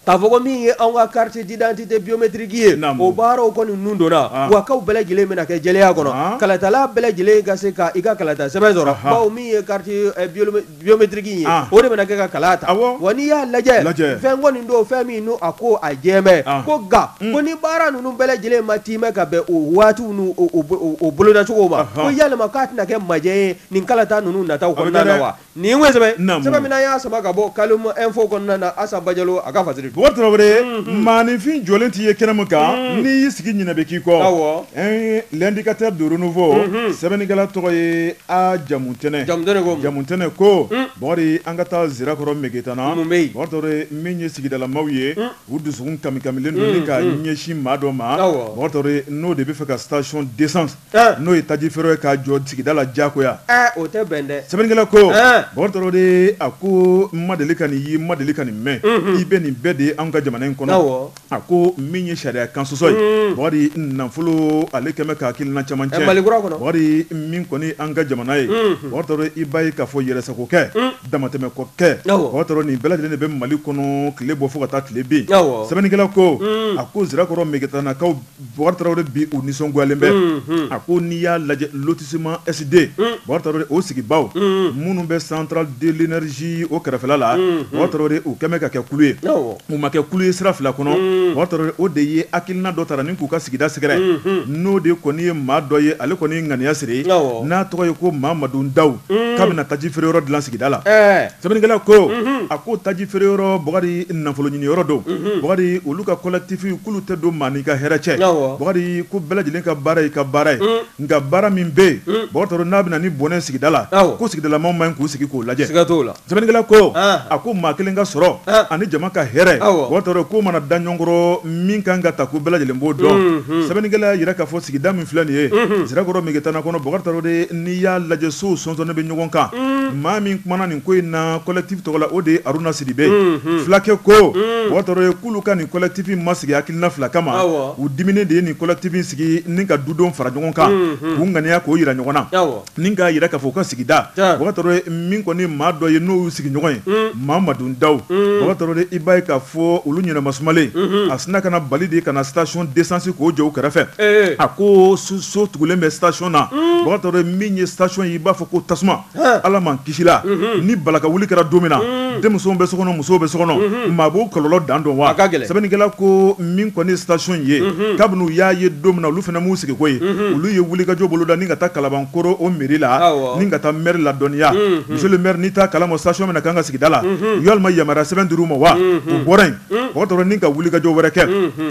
k'a fɔ ko min ye anw ka carte d'identité biométrique ye o baaraw kɔni nun donna wa k'aw bɛɛ lajɛlen bɛna kɛ jɛlenya kɔnɔ kalatala bɛɛ lajɛlen ka se ka i ka kalata sɛbɛn sɔrɔ bawo min ye carte biométrique ye o de bɛna kɛ ka kala ta wa n'i y'a lajɛ fɛn kɔni don fɛn min n'o a ko a jɛmɛ ko ga ko ni baara ninnu bɛɛ lajɛlen ma timɛ ka bɛn o waatiw n'u o bolodacogo ma ko yalima k'a tɛna kɛ majɛ ye nin kalata ninnu nataw kɔnɔna na wa nin ye sɛbɛn sɛbɛn min y'a sama ka bɔ Kalum info kɔnɔna na Asa Bajalo a ka fasiri Bɔkari Tarawele maanifin jɔlen t'i ye kɛnɛ min kan n'i y'i sigi ɲinɛ bɛ k'i kɔ l'indicateur de renouveau sɛbɛnnikɛla tɔgɔ ye A Jamutɛnɛ Jamutɛnɛ ko Bɔkari an ka taa Zirakɔrɔ Megeta na Bɔkari Tarawele min ye sigidalamaw ye u dusukun kamikamilen don ni ka ɲɛsin maa dɔ ma Bɔkari Tarawele n'o de bɛ fɛ ka station d'essence n'o ye taji feere ye k'a jɔ sigida la diyagoya o tɛ bɛn dɛ sɛbɛnnikɛla ko Bɔkari Tarawele a ko n ma deli ka nin ye n ma deli ka nin mɛn i bɛ nin bɛɛ de ye anw ka jamana in kɔnɔ a ko min ye sariya kan sɔsɔ ye Bɔkari nafolo ale kɛmɛ ka hakilina caman cɛ Bɔkari min kɔni an ka jamana ye Bɔkari Tarawele i b'a ye k'a fɔ yɛrɛsago kɛ damatɛmɛ kɔ kɛ Bɔkari Tarawele nin bɛɛ lajɛlen de bɛ Mali kɔnɔ tile bɔ fo ka taa tile bin sɛbɛnnikɛla ko a ko Zirakɔrɔ Megetanakaw Bɔkari Tarawele bi u nisɔngoyalen bɛ a ko n'i y'a lajɛ lotissement S D Bɔkari Tarawele o sigibaw minnu bɛ centrale de l'énergie o kɛrɛfɛla la Bɔkari Tarawele u kɛmɛ ka kɛ kulu ye u ma kɛ kulu ye sira fila kɔnɔ Bɔkari Tarawele o de ye hakilina dɔ tara ni k'u ka sigida sɛgɛrɛ n'o de kɔni ye maa dɔ ye ale kɔni ye ŋaniya siri n'a tɔgɔ ye ko Mamadu Ndaw k'a bɛna taji feere yɔrɔ dilan sigida la sɛbɛnnikɛla ko a ko taji feere yɔrɔ Bɔkari nafolo ɲini yɔrɔ don Bɔkari olu ka collectif k'olu tɛ don maa n'i ka hɛrɛ cɛ Bɔkari ko bɛɛ lajɛlen ka baara ye ka baara ye nka baara min bɛ yen Bɔkari Tarawele n'a bɛna ni bɔnɛ sigida la ko sigidalamaw man ɲi k'u sigi k'o lajɛ sɛbɛnnikɛla ko a ko maa kelen ka sɔrɔ ani jama ka hɛrɛ Bɔkari Tarawele ko mana da ɲɔgɔnkɔrɔ min kan ka ta ko bɛɛ lajɛlen b'o dɔn sɛbɛnnikɛla yɛrɛ k'a fɔ sigida min filɛ nin ye Zirakɔrɔ Megetana kɔnɔ Bɔkari Tarawele n'i y'a lajɛ sow sɔnsɔnnen bɛ ɲɔgɔn kan maa min kumana nin ko in na collectif tɔgɔ la o de ye Aruna Sidibe fulakɛ ko Bɔkari Tarawele k'olu ka nin collectif ma sigi hakilina fila kama u diminen de ye nin collectif sigi ni ka dudenw fara ɲɔgɔn kan k'u ŋaniya k'o yira ɲɔgɔn na ni k'a yɛrɛ k'a fɔ u ka sigida Bɔkari Tarawele min kɔni maa dɔ ye n'o y'u sigi ɲɔgɔn ye Mamadu Ndaw Bɔkari Tarawele i b'a ye k'a fɔ olu ɲɛnama sumalen a sina ka na bali de ka na station d'essence k'o jɔ u kɛrɛfɛ a ko so tugulen bɛ station na Bɔkari Tarawele min ye station ye i b'a fɔ ko tasuma Ala man kisi la ni balaka wuli kɛra don min na denmusow bɛ so kɔnɔ musow bɛ so kɔnɔ maa b'o kɔlɔlɔ dan dɔn wa sɛbɛnnikɛla ko min kɔni station ye kabini u y'a ye don min na olu fana m'u sigi ko ye olu ye wulikajɔ boloda ni ka taa Kalabankɔrɔ o mairie la ni ka taa maire ladɔnniya monsieur le maire n'i t'a kalama station min na kan ka sigida la u yalima yamaruya sɛbɛn dir'u ma wa o bɔra yen Bɔkari Tarawele ni ka wulikajɔ wɛrɛ kɛ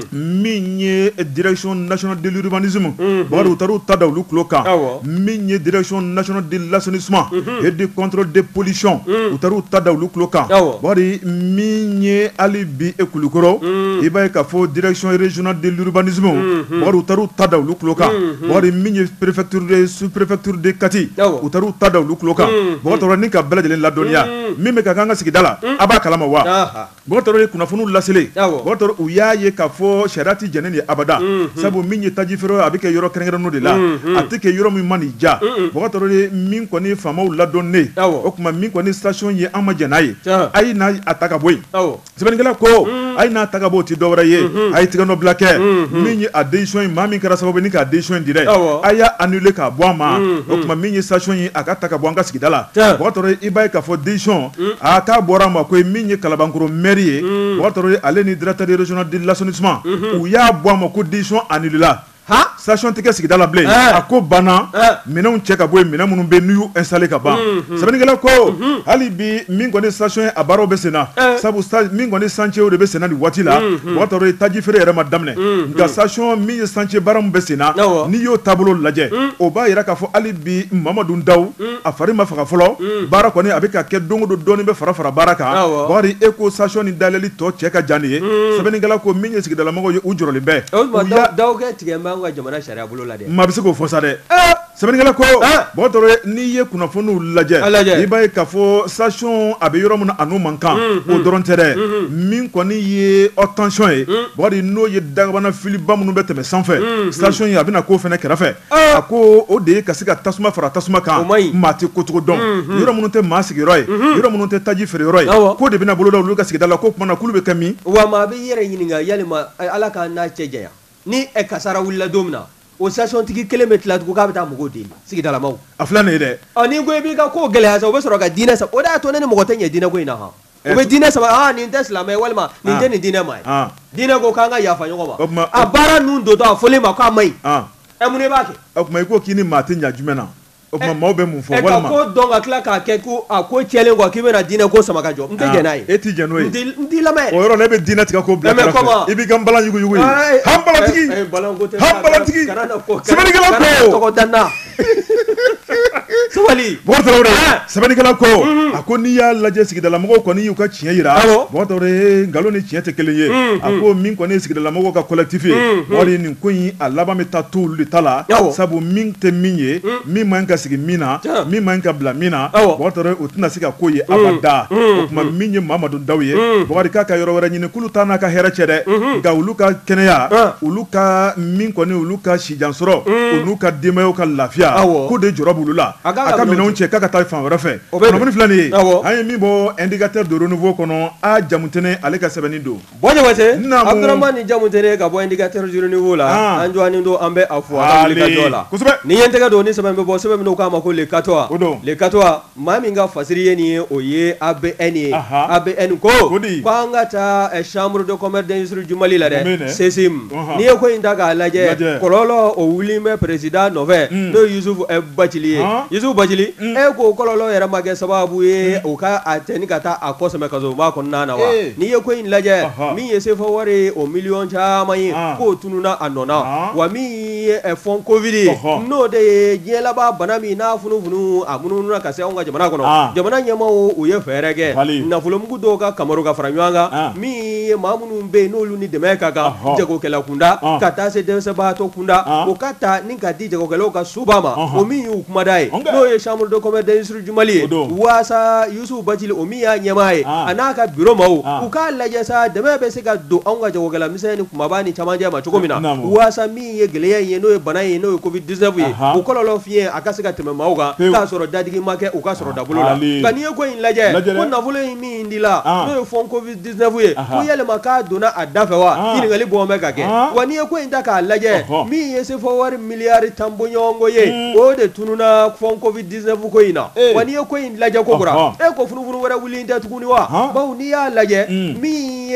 min ye direction nationale de l'urbanisme Bɔkari u taar'u ta da olu tulo kan min ye direction nationale de l'assainissement et de contrôle des pollutions u taar'u ta da olu tulo kan Bɔkari min ye hali bi Kulukɔrɔ i b'a ye k'a fɔ direction régionale de l'urbanisme Bɔkari u taar'u ta da olu tulo kan Bɔkari min ye préfecture de sous-préfecture de Kati u taar'u ta da olu tulo kan Bɔkari Tarawele ni ka bɛɛ lajɛlen ladɔnniya min bɛ ka k'an ka sigida la a b'a kalama wa Bɔkari Tarawele kunnafoniw laselen Bɔkari Tarawele u y'a ye k'a fɔ sariya tɛ jɛnen de abada sabu min ye taji feere a bɛ kɛ yɔrɔ kɛrɛnkɛrɛnnenw de la a tɛ kɛ yɔrɔ min ma nin ja Bɔkari Tarawele min kɔni faamaw ladɔnnen o tuma min kɔni station ye an ma jɛn n'a ye a ye n'a a ta ka bɔ yen sɛbɛnnikɛla ko a ye n'a ta ka bɔ o tɛ dɔwɛrɛ ye a ye tigɛ nɔ bila kɛ min ye a décision ye maa min kɛra sababu ni k'a décision di dɛ a y'a annulé k'a bɔ a ma o tuma min ye station ye a ka ta ka bɔ an ka sigida la Bɔkari Tarawele i b'a ye k'a fɔ décision a k'a bɔra a ma ko min ye Kalabankɔrɔ maire ye Bɔkari Tarawele ale ni directeur régional de l'assainissement u y'a bɔ a ma ko décision annulé la station tɛ kɛ sigida la bilen a ko banna minɛnw cɛ ka bɔ yen minɛn minnu bɛ n'u y'u installé ka ban sɛbɛnnikɛla ko hali bi min kɔni station ye a baaraw bɛ sen na sabu min kɔni chantier de bɛ sen na nin waati la Bɔkari Tarawele taji feere yɛrɛ ma daminɛ nka station min ye chantier baara min bɛ sen na n'i y'o taabolo lajɛ o b'a yira k'a fɔ hali bi Mamadu Ndaw a fari ma faga fɔlɔ baara kɔni a bɛ ka kɛ don o don dɔɔnin bɛ fara fara baara kan Bɔkari e ko station ni dayɛlɛli tɔ cɛ ka jan de ye sɛbɛnnikɛla ko min ye sigidalamɔgɔw ye u jɔrɔlen bɛ daw kɛ tigɛma t'an ka jamana sariya bolo la dɛ. maa bɛ se k'o fɔ sa dɛ. sɛbɛnnikɛla ko bɔn tɔɔrɔ n'i ye kunnafoniw lajɛ i b'a ye k'a fɔ station a bɛ yɔrɔ min na a n'o man kan o dɔrɔn tɛ dɛ min kɔni ye haute tension ye bɔn n'o ye dagabana filiba minnu bɛ tɛmɛ sanfɛ station ye a bɛna k'o fana kɛrɛfɛ a ko o de ye ka se ka tasuma fara tasuma kan maa tɛ kocogo dɔn yɔrɔ minnu tɛ maa sigiyɔrɔ ye yɔrɔ minnu tɛ taji feere yɔrɔ ye k'o de bɛna boloda olu ka sigida la k'o kumana k'olu bɛ kɛ min. wa maa bɛ yɛrɛ ɲininka yalima ala k'an n'a cɛ janya ni kasara wulila don min na o station tigi kelen bɛ tila tugun k'a bɛ taa mɔgɔw deli sigidalamaw. a filɛ nin ye dɛ. ɔ ni ko i b'i ka ko gɛlɛya sa o bɛ sɔrɔ ka diinɛ saba o de y'a to ne ni mɔgɔ tɛ ɲɛ diinɛ ko in na han o bɛ diinɛ saba aa nin tɛ silamɛ walima nin tɛ nin diinɛ ma ye diinɛ ko k'an ka yafa ɲɔgɔn ma a baara ninnu dotɔ a fɔlen ma k'a ma ɲi ɛ mun de b'a kɛ. o tuma i ko k'i ni maa tɛ ɲɛ jumɛn na o tuma maaw bɛ mun fɔ walima. ɛ ka ko dɔn ka tila k'a kɛ ko a ko cɛlen kɔ k'i bɛna diinɛ ko sama ka jɔ n tɛ jɛn n'a ye. e t'i jɛn n'o ye. n t'i lamɛn. o yɔrɔ la e bɛ diinɛ tigɛ k'o bila kɛrɛfɛ i b'i ka nbalan yuguyugu ye hanbalatigi hanbalatigi sɛbɛnnikɛla ko tɔgɔ dan na sabali. bɔn tɔɔrɔ sɛbɛnnikɛla ko a ko n'i y'a lajɛ sigidalamɔgɔw kɔni y'u ka tiɲɛ yira bɔn tɔɔrɔ nkalon ni tiɲɛ tɛ kelen ye a ko min kɔni ye sigidalamɔgɔw ka collectif ye wali nin ko in a laban bɛ taa to olu de ta la sabu min tɛ min ye min man ka sigi min na min man ka bila min na bɔn tɔɔrɔ o tɛna se ka ko ye abada o tuma min ye mamadu daw ye bɔgɔri k'a ka yɔrɔ wɛrɛ ɲini k'olu t'a n'a ka hɛrɛ cɛ dɛ nka olu ka kɛnɛya olu ka min kɔni olu ka sijansɔrɔ o n'u ka denbayaw ka lafiya k'o de jɔrɔ b'olu la a ka minɛnw cɛ k'a ka taa fan wɛrɛ fɛ kunnafoni filɛ nin ye an ye min bɔ indicateur de renouveau kɔnɔ a Jamutɛnɛ ale ka sɛbɛnni don. bɔn Jabate Abdramani Jamutɛnɛ ka bɔ indicateur de renouveau la an jɔnnen don an bɛ a fɔ a ka wuli ka jɔ la ni ye n tɛgɛ don ni sɛbɛn bɛ bɔ sɛbɛn min k'a ma ko le katoa le katoa maa min ka fasiri ye nin ye o ye A B N ye A B N ko k'an ka taa chambre de commerce d'industrie du Mali la dɛ CESIM n'i ye ko in ta k'a lajɛ kɔlɔlɔ o wuli bɛ président nɔfɛ n'o ye Yusufu Bacili ye Yusufu Bacili e ko kɔlɔlɔ yɛrɛ ma kɛ sababu ye o ka a tɛni ka taa a kɔsɛmɛ kasoba kɔnɔna na wa n'i ye ko in lajɛ min ye sefa wari o miliyɔn caman ye k'o tununa a nɔ na wa min ye fɔn covid n'o de ye diɲɛ laban bana min n'a funufunu a munumunu ka se anw ka jamana kɔnɔ jamana ɲɛmaaw u ye fɛɛrɛ kɛ nafolomugu dɔw ka kamaru ka fara ɲɔgɔn kan min ye maa minnu bɛ yen n'olu ni dɛmɛ ka kan jagokɛla kunda ka taa se dɛsɛbaatɔ kunda o ka ta ni ka di jagokɛlaw ka suba ma o min y'u kumada ye n'o ye chambre de commerce d'industrie du Mali ye waasa Yusufu Bacili o min y'a ɲɛmaa ye a n'a ka bureau maaw u k'a lajɛ sa dɛmɛ bɛ se ka don anw ka jagokɛla misɛn ni kumaba ni camancɛ ma cogo min na waasa min ye gɛlɛya in ye n'o ye bana in ye n'o ye covid dix-neuf ye o kɔlɔlɔ fiɲɛ a ka se ka tɛmɛ maaw kan k'a sɔrɔ dadigi ma kɛ u ka sɔrɔ dabolo la nka n'i ye ko in lajɛ ko nafolo in min dila n'o ye fɔn covid dix-neuf ye ko yɛlɛma k'a donna a da fɛ wa ɲininkali bɔn bɛ ka kɛ wa n'i ye ko in ta k'a lajɛ min ye sefo wari miliyari tan bɔɲɔgɔnko ye o de tununa fɔn covid dix-neuf ko in na wa n'i ye ko in lajɛ ko kura e ko funufunu wɛrɛ wuli tɛ tuguni wa bawo n'i y'a lajɛ min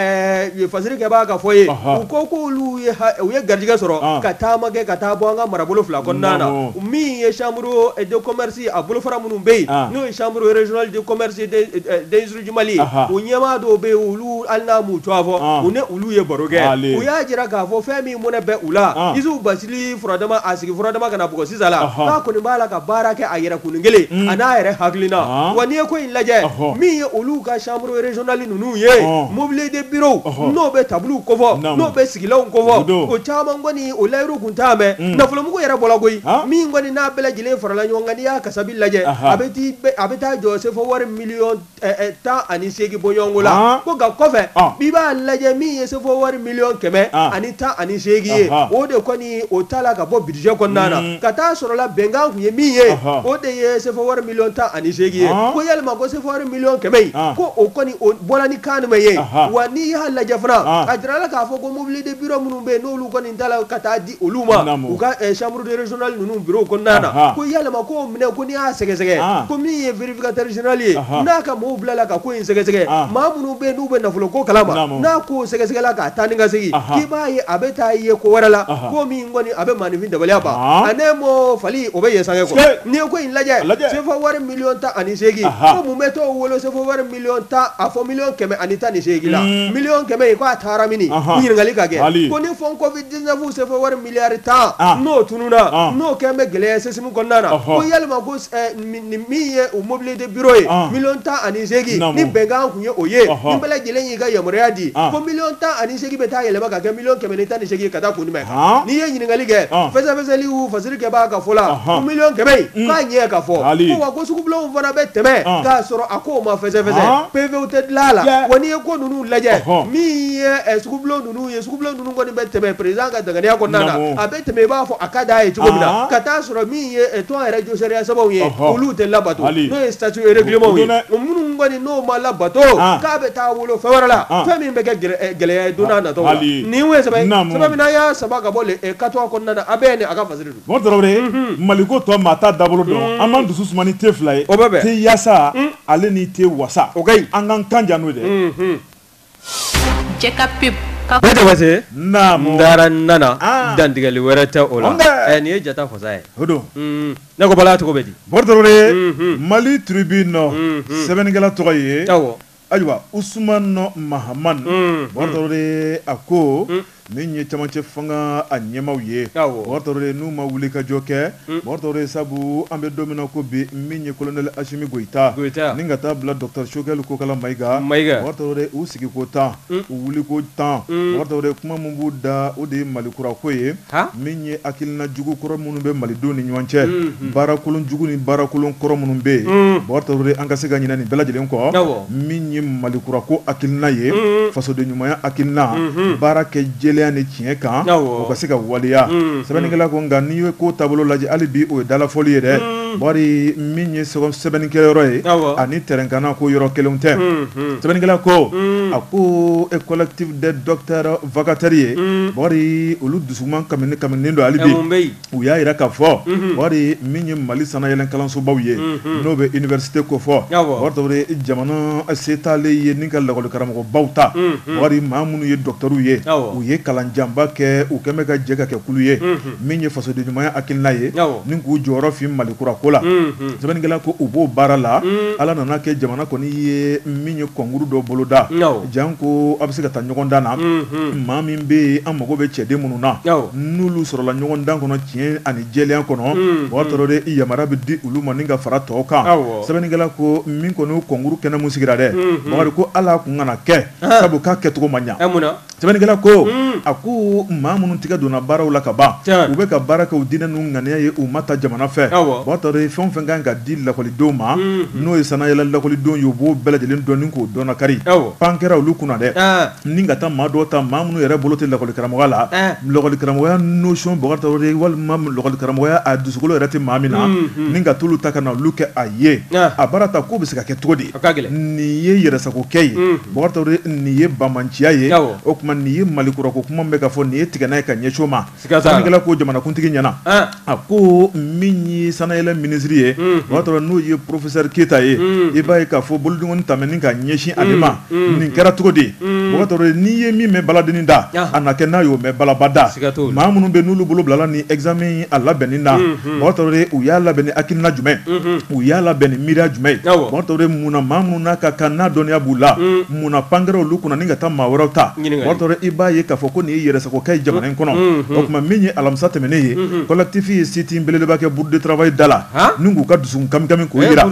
ye fasiri kɛ b'a ka fɔ ye u ko k'olu ye u ye garijɛgɛ sɔrɔ ka taama kɛ ka taa bɔ an ka marabolo fila kɔnɔna na min ye chambre de commerce a bolofara minnu bɛ yen n'o ye chambre régionale de commerce d'industrie du Mali o ɲɛmaa dɔw bɛ yen olu hali n'a m'u tɔgɔ fɔ u ni olu ye baro kɛ u y'a jira k'a fɔ fɛn min mɔnɛ bɛ u la Yusufu Bacili furadama a sigi furadama ka na bugɔ sisan la n'a kɔni b'a la ka baara kɛ a yɛrɛ kunin kelen a n'a yɛrɛ hakilina wa n'i ye ko in lajɛ min ye olu ka chambre régionale ninnu ye mobile de bureau n'o bɛ tabliw kɔfɔ n'o bɛ sigilanw kɔfɔ o caman kɔni o layiru kun t'a mɛn nafolomugu yɛrɛ bɔla koyi min kɔni n'a bɛɛ lajɛlen farala ɲɔgɔn kan n'i y'a kasabi lajɛ a bɛ ti a bɛ taa jɔ sefo wari miliyɔn tan ani seegin bɔɲɔgɔnko la ko nka kɔfɛ i b'a lajɛ min ye sefo wari miliyɔn kɛmɛ ani tan ani seegin ye o de kɔni o t'a la ka bɔ budget kɔnɔna na ka taa sɔrɔ la bɛnkan kun ye min ye o de ye sefo wari miliyɔn tan ani seegin ye ko yalima ko sefo wari miliyɔn kɛmɛ in ko o kɔni o bɔla ni kan jumɛn ye wa n'i y'a lajɛ fana a jirala k'a fɔ ko mobile de bureau minnu bɛ yen n'olu kɔni t'a la ka taa di olu ma u ka chambre de régionale ninnu bureau kɔnɔna na ko yalima ko minɛ ko n'i y'a sɛgɛsɛgɛ ko min ye vérificateur général ye n'a ka maaw bilala ka ko in sɛgɛsɛgɛ maa minnu bɛ yen n'u bɛ nafolo ko kalama n'a ko sɛgɛsɛgɛla k'a taa ni ka segin k'i b'a ye a bɛ taa ye ko wɛrɛ la ko min kɔni a bɛ maanifin dabaliya ban a ne mɔ no fali o be yesange ko ni ko in laje se fo war million ta ani segi ko mu meto wolo se fo war million ta a fo million keme ani ta ni segi la million keme ko atara mini ni ngali kage ko ni fon covid dix-neuf se fo war milliard ta no tununa no keme gele se simu konnana ko yalma ko ni miye o mobile de bureau e million ta ani segi ni benga kunye oye ni bele gele yi ga yamreadi ko million ta ani segi beta yele ba ka million keme ni ta ni segi kata kuni me ni ye ni ngali ge feza feza li u fasiri ke ba ka fola ko million keme ka nye ka fo ko wa ko suku blo vona be teme ka soro ako ma feza feza P V O te lala woni e ko nunu laje mi e suku blo nunu ye suku blo nunu ngoni be teme president ka daga ne ko nana abe teme ba fo akada e tuko mina kata soro mi e to era jo seria sabo ye ulu te labato no e statut e règlement ye nunu ngoni no ma labato ka be ta wolo fawarala to mi be gele dona na to ni we sabai sabai na ya sabaka bole e katwa ko nana abe ne aka fasiri bon dorore maliko to mata dabolo don aman dusu sumani te fly te yasa ale ni te wasa angan kanja no de Jeka pip Bete wase na ndara nana dandigali werata ola eh ni jata fosae hodo mm nako bala to ko bedi bon dorore Mali Tribune sebenigala to ye tawo ajwa Ousmane Mahaman bon dorore ako ninye chamanche fanga anyemaw ye bortore nu ma wuli ka joke bortore sabu ambe domina ko bi minye colonel Ashimi Goita ninga ta bla docteur Choguel ko kala maiga bortore usigi ko ta wuli ko ta bortore kuma mumbu da odi malikura ko ye minye akilna jugu koro munu be malido ni nyonche barakulun jugu ni barakulun koro munu be bortore anga sega nyina ni bela jelen ko minye malikura ko akilna ye faso de nyumaya akilna barake ni tiɲɛ kan o ka se ka waliya sɛbɛnnikɛla ko nka n'i ye ko taabolo lajɛ hali bi o ye dala fɔli ye dɛ bari min ye sɛbɛnnikɛyɔrɔ ye ani tɛrɛnkana ko yɔrɔ kelenw tɛ sɛbɛnnikɛla ko a ko e collectif des docteurs vacataires ye bari olu dusuman kamini kaminen don hali bi u y'a yira k'a fɔ bari min ye Mali sanayɛlɛn kalansobaw ye n'o bɛ université ko fɔ bari tɔgɔ jamana se t'ale ye ni ka lakɔli karamɔgɔbaw ta bari maa minnu ye docteurs ye u ye kalanjanba kɛ u kɛn bɛ ka jɛ ka kɛ kulu ye min ye fasoden ɲumanya hakilina ye ni k'u jɔyɔrɔ fin malikura ko la sɛbɛnnikɛla ko u b'o baara la ala nana kɛ jamana kɔni ye min ye kɔnkuru dɔ boloda jan ko a bɛ se ka taa ɲɔgɔn dan na maa min bɛ yen an mago bɛ cɛden minnu na n'olu sɔrɔla ɲɔgɔn dan kɔnɔ tiɲɛ ani jɛlenya kɔnɔ o y'a sɔrɔ de yamaruya bɛ di olu ma ni ka fara tɔw kan sɛbɛnnikɛla ko min kɔni kɔnkuru kɛnɛ mun sigira dɛ bakari ko ala kun kana kɛ sabu k'a kɛcogo man ɲa sɛbɛnnikɛla ko a ko maa minnu tigɛ donna baaraw la ka ban u bɛ ka baara kɛ u diinɛ n'u ŋaniya ye u ma ta jamana fɛ o y'a sɔrɔ fɛn o fɛn kan ka di lakɔlidenw ma n'o ye sanayɛlɛn lakɔlidenw ye u b'o bɛɛ lajɛlen dɔn ni k'o dɔnna kari pan kɛra olu kunna dɛ ni ka taa maa dɔw ta maa minnu yɛrɛ bolo tɛ lakɔli karamɔgɔya la lakɔli karamɔgɔya notion bɔgɔ tɔgɔ walima lakɔli karamɔgɔya a dusukolo yɛrɛ tɛ maa min na ni ka t'olu ta ka na olu kɛ a ye a baara ta k'o bɛ se ka kɛ cogo di nin ye yɛrɛsagokɛ ye bɔgɔ tɔgɔ nin ye bamanciya ye o tuma nin ye malikurako kuma bɛ ka fɔ nin ye tigɛ n'a ye ka ɲɛso ma sannikɛla ko jamanakuntigi ɲɛna a ko min ye sanayɛlɛn minisiri ye o y'a sɔrɔ n'o ye professeur Keyita ye i b'a ye k'a fɔ bolodingɔni tɛmɛni ka ɲɛsin ale ma nin kɛra cogo di o y'a sɔrɔ n'i ye min mɛn baladenni da a na kɛ n'a y'o mɛn balaba da maa minnu bɛ n'olu bolo bilala ni examen a labɛnni na o y'a sɔrɔ u y'a labɛn ni hakilina jumɛn u y'a labɛn ni miiriya jumɛn ye o y'a sɔrɔ munna maa minnu n'a ka kan n'a dɔnniya b'u la munna pankɛra olu kunna ni ka taa maa wɛrɛw ta o y'a sɔrɔ i b'a ye k'a fɔ ko nin ye yɛrɛsagokɛ ye jamana in kɔnɔ o tuma min ye alamisa tɛmɛnen ye collectif ye site belebeleba kɛ bourse de travail da la ni k'u ka dusukun kamikami k'o yira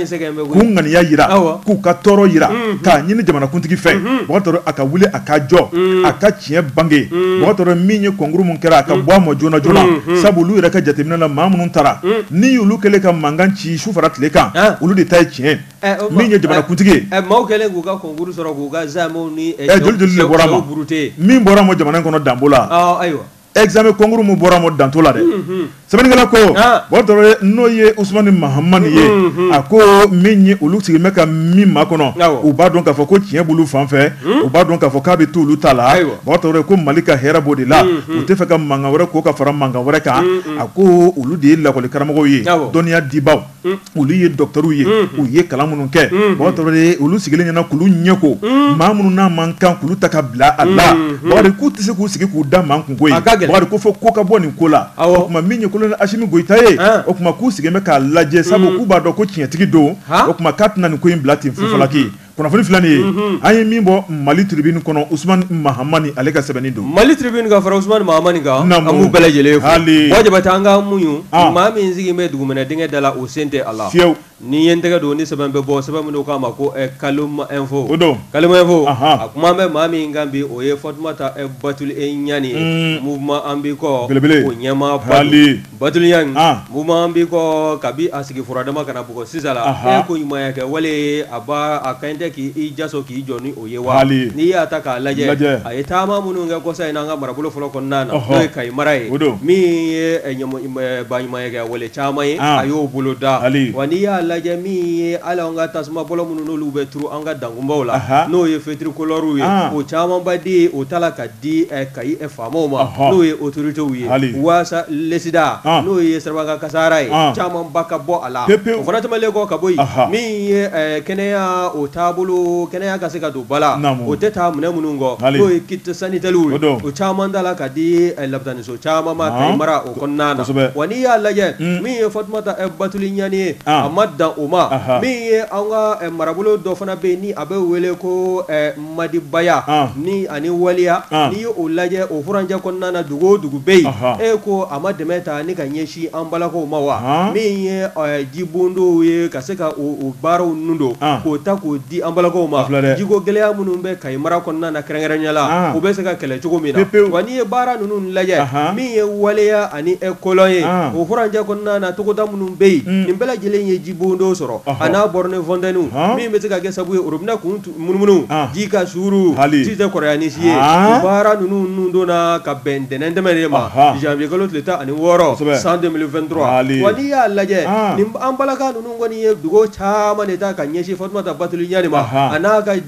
k'u ŋaniya yira k'u ka tɔɔrɔ yira k'a ɲini jamanakuntigi fɛ o y'a sɔrɔ a ka wuli a ka jɔ a ka tiɲɛ bange o y'a sɔrɔ min ye kɔnkuru min kɛra a ka bɔ a ma joona joona sabu olu yɛrɛ ka jateminɛ la maa minnu taara ni olu kɛlen ka mankan ci su fara tile kan olu de ta ye tiɲɛ min ye jamanakuntigi ye maaw kɛlen k'u ka kɔnkuru sɔrɔ k'u ka zamew ni joli joli de bɔra ma min bɔra ma jamana in kɔnɔ danbo la ayiwa examen kɔnkuru min bɔra ma danto la dɛ sɛbɛnnikɛla ko o tɔrɔ n'o ye Ousmane Mahaman ye a ko min ye olu sigi bɛ ka min ma kɔnɔ u b'a dɔn k'a fɔ ko tiɲɛ b'olu fan fɛ u b'a dɔn k'a fɔ k'a bɛ to olu ta la o tɔrɔ ko Mali ka hɛrɛ b'o de la u tɛ fɛ ka mankan wɛrɛ ko ka fara mankan wɛrɛ kan a ko olu de ye lakɔli karamɔgɔw ye dɔnniya dibaw olu ye docteurs ye u ye kalan minnu kɛ o tɔrɔ olu sigilen ɲɛna k'olu ɲɛ ko maa minnu n'a man kan k'olu ta ka bila a la bari k'u tɛ se k'u sigi k'u da maa kunko ye bakari ko fo ko ka bɔ nin ko la o kuma min ye kolonɛli Asimi Goyita ye o kuma k'u sigilen bɛ k'a lajɛ sabu k'u b'a dɔn ko tiɲɛtigi don o kuma k'a tɛna nin ko in bila ten fufalaki kunnafoni filɛ nin ye an ye min bɔ Mali tribune kɔnɔ Usmane Mahamani ale ka sɛbɛnni don Mali tribune ka fara Usmane Mahamani kan an b'u bɛɛ lajɛlen fo wajibati an ka muɲu maa min sigi bɛ dugumɛnɛ dingɛ da la o sen tɛ a la fiyewu ni ye n tɛgɛ don ni sɛbɛn bɛ bɔ sɛbɛn minnu k'a ma ko Kalima info o don Kalima info a kuma bɛ maa min kan bi o ye Fatumata Batuli Ɲani ye mouvement an b'i kɔ o ɲɛmaa Batuli Ɲani mouvement an b'i kɔ kabi a sigi furadama kana bugɔ sisan la e ko ɲumanya kɛ wale a ba a kaɲi tɛ k'i jaso k'i jɔ ni o ye wa n'i y'a ta k'a lajɛ a ye taama minnu kɛ kɔsa in n'an ka marabolo fɔlɔ kɔnɔna na n'o ye Kayi mara ye min ye baɲumanya kɛ wale caman ye a y'o bolo da wa n'i y'a lajɛ min ye ala an ka tasuma bɔlɔ minnu n'olu bɛ turu an ka dankunbaw la n'o ye fitiri kolɔriw ye o caman ba di o ta la ka di Kayi faamaw ma n'o ye autoritéw ye waasa lesida n'o ye Sirabaka Kasara ye caman ba ka bɔ a la o fana tɛmɛlen kɔ ka bɔ yen min ye kɛnɛya o taabolo kɛnɛya ka se ka don ba la o tɛ taa minɛ minnu kɔ n'o ye kit sanitɛriw ye o caman da la ka di labitaniso caman ma Kayi mara o kɔnɔna na wa n'i y'a lajɛ min ye Fatumata Batuli Ɲani ye a ma dan o ma min ye an ka marabolo dɔ fana bɛ yen ni a bɛ wele ko Madibaya ni ani waliya n'i ye o lajɛ o furanjɛ kɔnɔna na dugu o dugu bɛ yen e ko a ma dɛmɛ ta ni ka ɲɛsin an balakaw ma wa min ye jibondow ye ka se ka o baaraw nun don k'o ta k'o di an balakaw ma jiko gɛlɛya minnu bɛ Kayi mara kɔnɔna na kɛrɛnkɛrɛnya la o bɛ se ka kɛlɛ cogo min na wa n'i ye baara ninnu lajɛ min ye waleya ani kolɔn ye o furanjɛ kɔnɔna na togoda minnu bɛ yen nin bɛɛ lajɛlen ye jibondo sɔrɔ a n'a borne fontaine min bɛ se ka kɛ sabu ye robinet kun munumunu ji ka suru ji tɛ kɔrɔya ni si ye baara ninnu nun donna ka bɛn ntɛnɛn tɛmɛn de ma janvier kalo tile tan ani wɔɔrɔ san deux mille vingt-trois wa n'i y'a lajɛ nin an balaka ninnu kɔni ye dugawu caman de ta ka ɲɛsin Fatumata Batuli Ɲani ma a n'a ka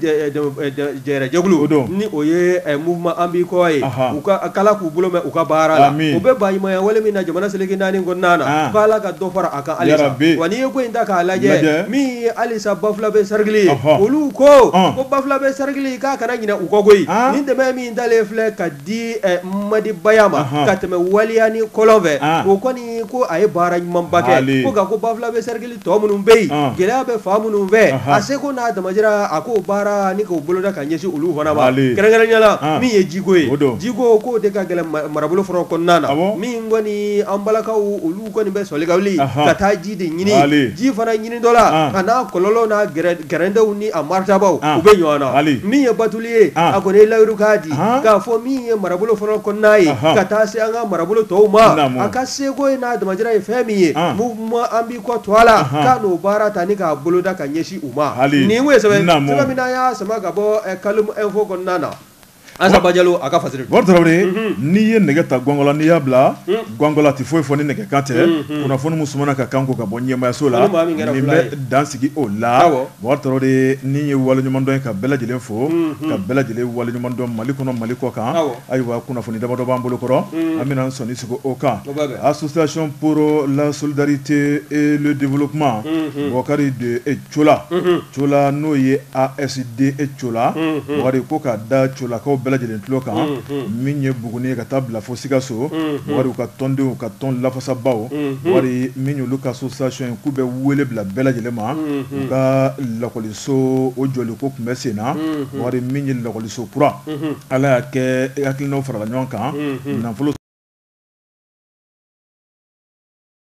jɛrɛjɛkulu ni o ye mouvement an b'i kɔ ye u ka kala k'u bolo mɛn u ka baara la o bɛ baɲumanya wale min na jamana seleke naani kɔnɔna na k'Ala ka dɔ fara a kan halisa wa n'i ye ko in ta k'a lajɛ min ye halisa Bafulabe Sarigili ye olu ko ko Bafulabe Sarigili k'a kana ɲinɛ u kɔ koyi ni dɛmɛ min dalen filɛ ka di Madibaya ma ka tɛmɛ waliya ni kɔlɔn fɛ o kɔni ko a ye baara ɲumanba kɛ ko nka ko Bafulabe Sarigili tɔ minnu bɛ yen gɛlɛya bɛ fa minnu fɛ a seko n'a damajira a k'o baara ni k'o boloda ka ɲɛsin olu fana ma kɛrɛnkɛrɛnya la min ye jiko ye jiko k'o de ka gɛlɛn marabolo fɔlɔ kɔnɔna na min kɔni an balakaw olu kɔni bɛ sɔli ka wuli ka taa ji de ɲini ji fana ɲini dɔ la a n'a kɔlɔlɔ n'a gɛrɛndenw ni a maritabaw u bɛ ɲɔgɔn na min ye Batuli ye a kɔni ye layiru k'a di k'a fɔ min ye marabolo fɔlɔ kɔnɔna ye ka taa se an ka marabolo tɔw ma a ka seko ye n'a damajira ye fɛn min ye mouvement an b'i kɔ to a la k'a n'o baara ta ni k'a boloda ka ɲɛsin u ma nin kun ye sɛbɛn sɛbɛn min n'an y'a sama ka bɔ Kalima info kɔnɔna na Asaba Jalo a ka fasiri Wari Tarawele n'i ye nɛgɛ ta gɔngɔla n'i y'a bila gɔngɔla tɛ foyi fɔ ni nɛgɛ kan tɛ kunnafoni min sumana ka kan ko ka bɔ ɲɛmaayaso la nin bɛ dan sigi o la Wari Tarawele ni ye waleɲumandɔn ye ka bɛɛ lajɛlen fo ka bɛɛ lajɛlen waleɲumandɔn Mali kɔnɔ Mali kɔ kan ayiwa kunnafoni damadɔ b'an bolo kɔrɔ an bɛna sɔnni sigi o kan Association pour la solidarité et le développement Bɔkari de Cola Cola n'o ye A S D Cola Bɔkari ko ka da Colakaw bɛɛ lajɛlen tulo kan min ye Buguni ye ka taa bila fo Sikaso wari u ka tɔndenw ka tɔn lafasabaw wari min y'olu ka association ye k'u bɛ wele bila bɛɛ lajɛlen ma u ka lakɔliso o jɔliko tun bɛ sen na wari min ye lakɔliso kura Ala y'a kɛ hakilinaw farala ɲɔgɔn kan nafolo